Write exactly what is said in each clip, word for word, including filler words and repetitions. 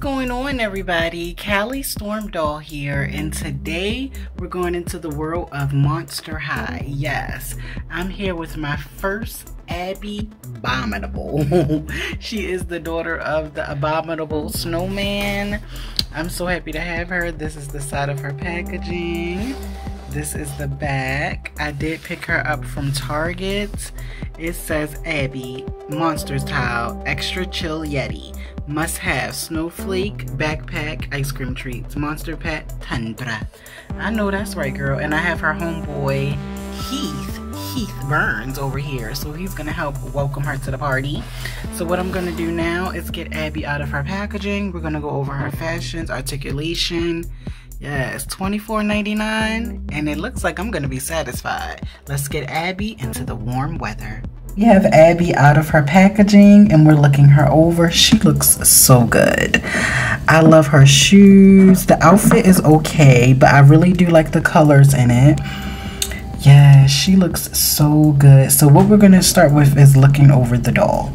going on, everybody? Callie Storm Doll here, and today we're going into the world of Monster High. Yes, I'm here with my first Abbey Abominable. She is the daughter of the Abominable Snowman. I'm so happy to have her. This is the side of her packaging. This is the back. I did pick her up from Target. It says Abbey Monsters Tile Extra Chill Yeti. Must have snowflake, backpack, ice cream treats, monster pet, tundra. I know that's right, girl. And I have her homeboy Heath, Heath Burns over here. So he's gonna help welcome her to the party. So what I'm gonna do now is get Abbey out of her packaging. We're gonna go over her fashions, articulation. Yes, twenty-four ninety-nine, and it looks like I'm gonna be satisfied. Let's get Abbey into the warm weather. We have Abbey out of her packaging and we're looking her over. She looks so good. I love her shoes. The outfit is okay, but I really do like the colors in it. Yeah, she looks so good. So what we're gonna start with is looking over the doll.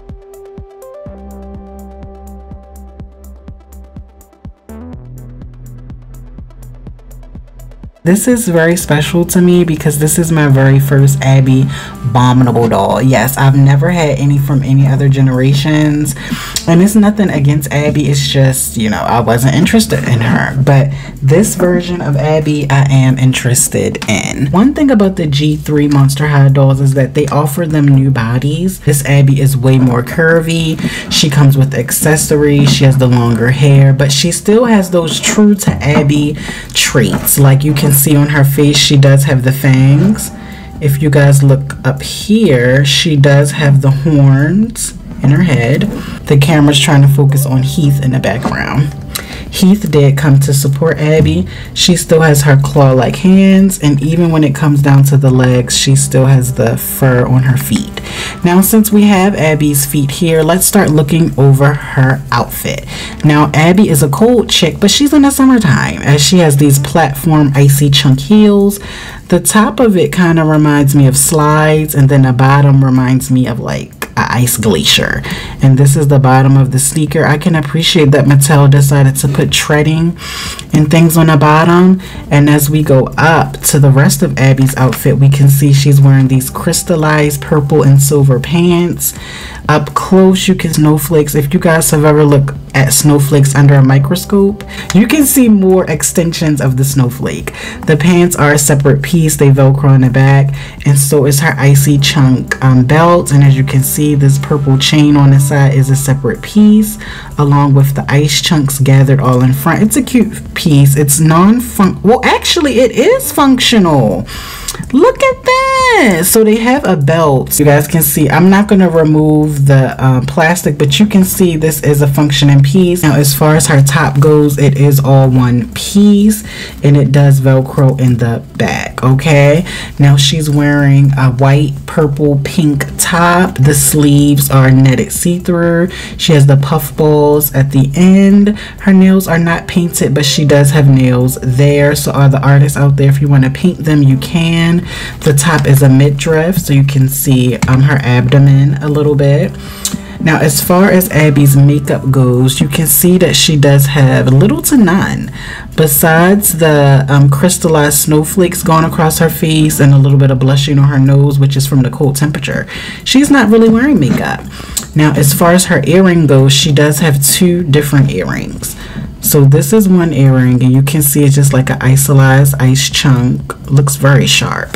This is very special to me because this is my very first Abbey Abominable doll. Yes, I've never had any from any other generations. And it's nothing against Abbey. It's just, you know, I wasn't interested in her. But this version of Abbey, I am interested in. One thing about the G three Monster High dolls is that they offer them new bodies. This Abbey is way more curvy. She comes with accessories. She has the longer hair. But she still has those true to Abbey traits. Like you can see on her face, she does have the fangs. If you guys look up here, she does have the horns in her head. The camera's trying to focus on Heath in the background. Heath did come to support Abbey. She still has her claw-like hands, and even when it comes down to the legs, she still has the fur on her feet. Now, since we have Abbey's feet here, let's start looking over her outfit. Now, Abbey is a cold chick, but she's in the summertime, as she has these platform icy chunk heels. The top of it kind of reminds me of slides, and then the bottom reminds me of like an ice glacier. And this is the bottom of the sneaker. I can appreciate that Mattel decided to put treading and things on the bottom. And as we go up to the rest of Abbey's outfit, we can see she's wearing these crystallized purple and silver pants. Up close, you can snowflakes. If you guys have ever looked at snowflakes under a microscope, you can see more extensions of the snowflake. The pants are a separate piece. They velcro in the back, and so is her icy chunk um, belt. And as you can see, this purple chain on the side is a separate piece, along with the ice chunks gathered all in front. It's a cute piece. It's non-fun. Well, actually, it is functional. Look at that. So they have a belt. You guys can see, I'm not going to remove the uh, plastic, but you can see this is a functioning piece. Now, as far as her top goes, it is all one piece, and it does velcro in the back. Okay, now she's wearing a white, purple, pink top. The sleeves are netted see-through. She has the puff balls at the end. Her nails are not painted, but she does have nails there. So all the artists out there, if you want to paint them, you can. The top is a midriff, so you can see um, her abdomen a little bit. Now, as far as Abbey's makeup goes, you can see that she does have little to none. Besides the um, crystallized snowflakes going across her face and a little bit of blushing on her nose, which is from the cold temperature, she's not really wearing makeup. Now, as far as her earring goes, she does have two different earrings. So this is one earring, and you can see it's just like an isolated ice chunk. Looks very sharp.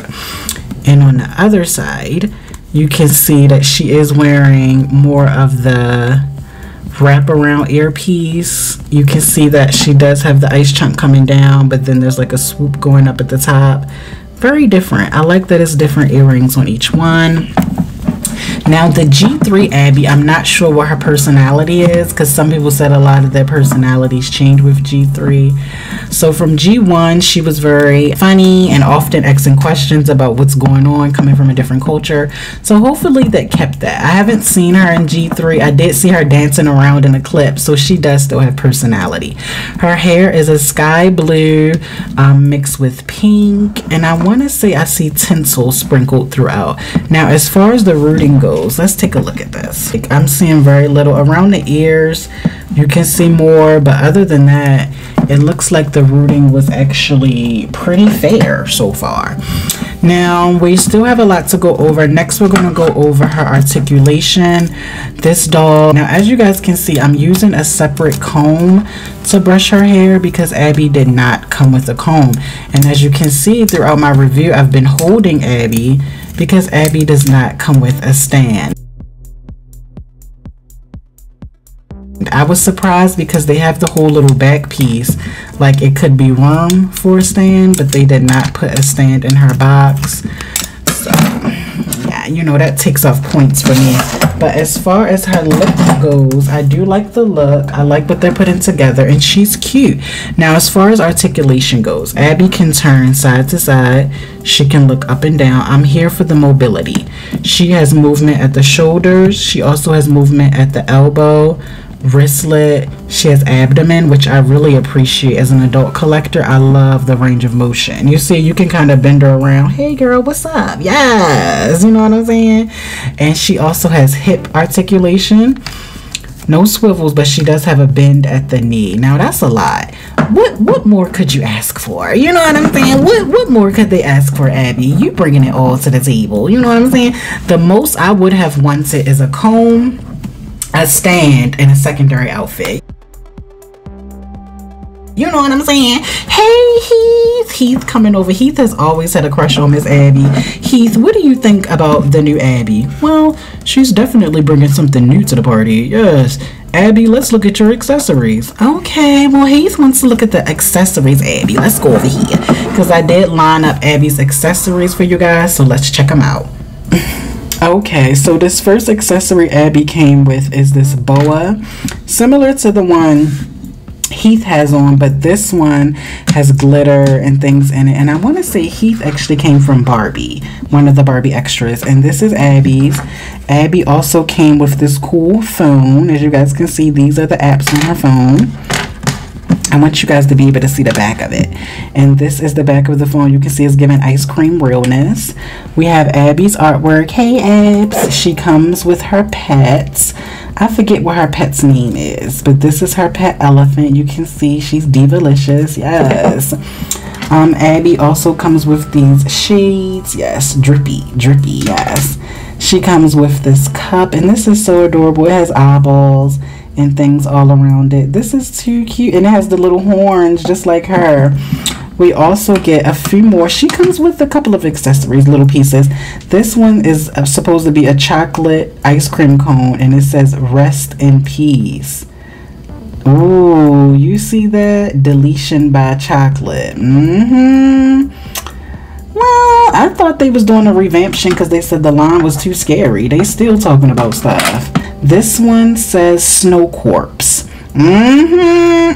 And on the other side, you can see that she is wearing more of the wraparound earpiece. You can see that she does have the ice chunk coming down, but then there's like a swoop going up at the top. Very different. I like that it's different earrings on each one. Now, the G three Abbey, I'm not sure what her personality is, because some people said a lot of their personalities change with G three. So from G one, she was very funny and often asking questions about what's going on, coming from a different culture. So hopefully that kept that. I haven't seen her in G three. I did see her dancing around in a clip, so she does still have personality. Her hair is a sky blue um, mixed with pink, and I want to say I see tinsel sprinkled throughout. Now, as far as the rooting goes, goes. Let's take a look at this. Like, I'm seeing very little around the ears. You can see more, but other than that, it looks like the rooting was actually pretty fair so far. Now, we still have a lot to go over. Next, we're going to go over her articulation. This doll, now as you guys can see, I'm using a separate comb to brush her hair because Abbey did not come with a comb. And as you can see throughout my review, I've been holding Abbey because Abbey does not come with a stand. I was surprised because they have the whole little back piece, like it could be room for a stand, but they did not put a stand in her box. So yeah, you know, that takes off points for me. But as far as her look goes, I do like the look. I like what they're putting together, and she's cute. Now, as far as articulation goes, Abbey can turn side to side. She can look up and down. I'm here for the mobility. She has movement at the shoulders. She also has movement at the elbow, wristlet. She has abdomen, which I really appreciate. As an adult collector, I love the range of motion. You see, you can kind of bend her around. Hey girl, what's up? Yes, you know what I'm saying? And she also has hip articulation. No swivels, but she does have a bend at the knee. Now that's a lot. What what more could you ask for? You know what I'm saying? What what more could they ask for, Abbey? You bringing it all to the table. You know what I'm saying? The most I would have wanted is a comb, a stand, and a secondary outfit. You know what I'm saying? Hey Heath, Heath coming over. Heath has always had a crush on Miss Abbey. Heath, what do you think about the new Abbey? Well, she's definitely bringing something new to the party. Yes. Abbey, let's look at your accessories. Okay, well, Heath wants to look at the accessories, Abbey. Let's go over here because I did line up Abbey's accessories for you guys, so let's check them out. Okay, so this first accessory Abbey came with is this boa, similar to the one Heath has on, but this one has glitter and things in it. And I want to say Heath actually came from Barbie, one of the Barbie extras, and this is Abbey's. Abbey also came with this cool phone. As you guys can see, these are the apps on her phone. I want you guys to be able to see the back of it. And this is the back of the phone. You can see it's giving ice cream realness. We have Abbey's artwork. Hey, Abs. She comes with her pets. I forget what her pet's name is, but this is her pet elephant. You can see she's divalicious. Yes. Um, Abbey also comes with these shades. Yes. Drippy. Drippy. Yes. She comes with this cup, and this is so adorable. It has eyeballs and things all around it. This is too cute, and it has the little horns just like her. We also get a few more. She comes with a couple of accessories, little pieces. This one is uh, supposed to be a chocolate ice cream cone, and it says rest in peace. Ooh, you see that? Deletion by chocolate. Mm-hmm. Well, I thought they was doing a revamption because they said the line was too scary. They still talking about stuff. This one says Snow Corpse. Mm-hmm.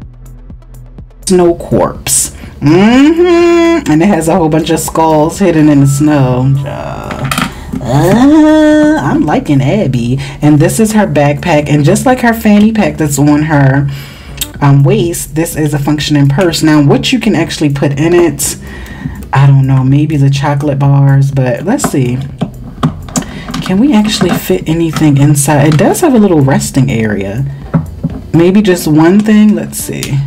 Snow Corpse. Mm-hmm. And it has a whole bunch of skulls hidden in the snow. Uh, uh, I'm liking Abbey. And this is her backpack. And just like her fanny pack that's on her um, waist, this is a functioning purse. Now, what you can actually put in it, I don't know. Maybe the chocolate bars. But let's see. Can we actually fit anything inside? It does have a little resting area. Maybe just one thing. Let's see.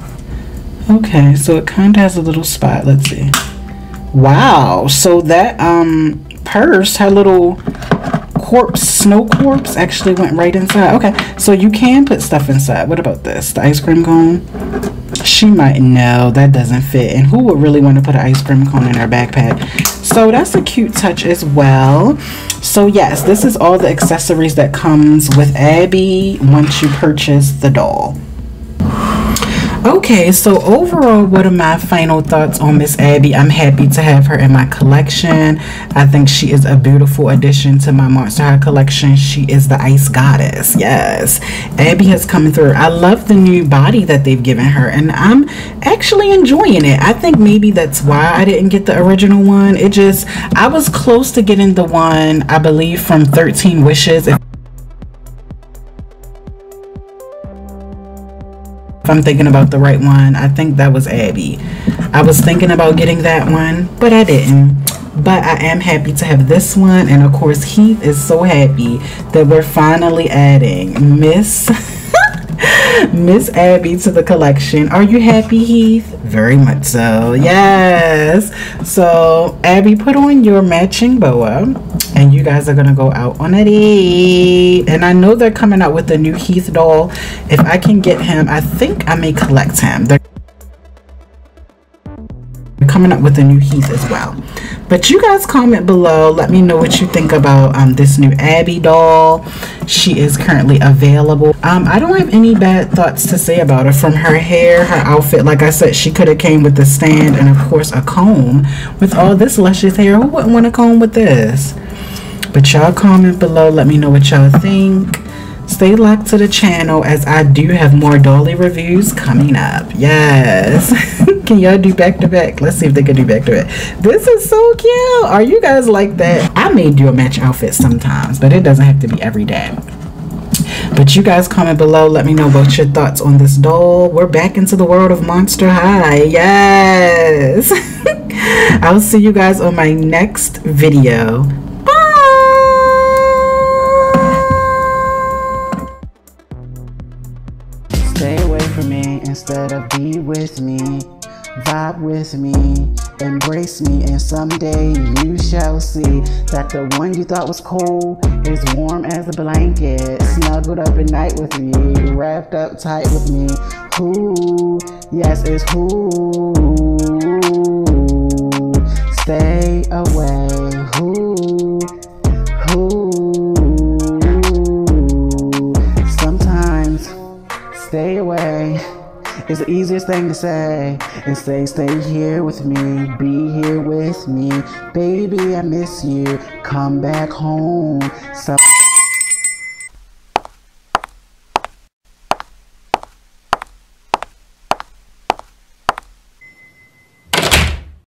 Okay, so it kind of has a little spot. Let's see. Wow. So that um purse, her little corpse, snow corpse, actually went right inside. Okay, so you can put stuff inside. What about this? The ice cream cone? She might. No, that doesn't fit. And who would really want to put an ice cream cone in her backpack? So that's a cute touch as well. So yes, this is all the accessories that comes with Abbey once you purchase the doll. Okay, so overall, what are my final thoughts on Miss Abbey? I'm happy to have her in my collection. I think she is a beautiful addition to my Monster High collection. She is the ice goddess. Yes, Abbey has come through. I love the new body that they've given her, and I'm actually enjoying it. I think maybe that's why I didn't get the original one. It just, I was close to getting the one, I believe, from thirteen Wishes. If I'm thinking about the right one, I think that was Abbey. I was thinking about getting that one, but I didn't. but I am happy to have this one. And of course, Heath is so happy that we're finally adding Miss Miss Abbey to the collection. Are you happy, Heath? Very much so. Yes. So Abbey, put on your matching boa and you guys are gonna go out on a date. And I know they're coming out with a new Heath doll. If I can get him, I think I may collect him. They're coming up with a new Heath as well. But you guys comment below, let me know what you think about um, this new Abbey doll. She is currently available. um, I don't have any bad thoughts to say about her. From her hair, her outfit, like I said, she could have came with a stand and of course a comb. With all this luscious hair, who wouldn't want a comb with this? But y'all comment below, let me know what y'all think. Stay locked to the channel as I do have more dolly reviews coming up. Yes. Can y'all do back to back? Let's see if they can do back to back. This is so cute. Are you guys like that? I may do a match outfit sometimes, but it doesn't have to be every day. But you guys comment below, let me know what your thoughts on this doll. We're back into the world of Monster High. Yes. I'll see you guys on my next video. Stay away from me instead of be with me. Vibe with me, embrace me, and someday you shall see that the one you thought was cold is warm as a blanket, snuggled up at night with me, wrapped up tight with me. Who, yes, it's who. Stay away, who, who. Sometimes stay away is the easiest thing to say, and say stay here with me, be here with me, baby I miss you, come back home. So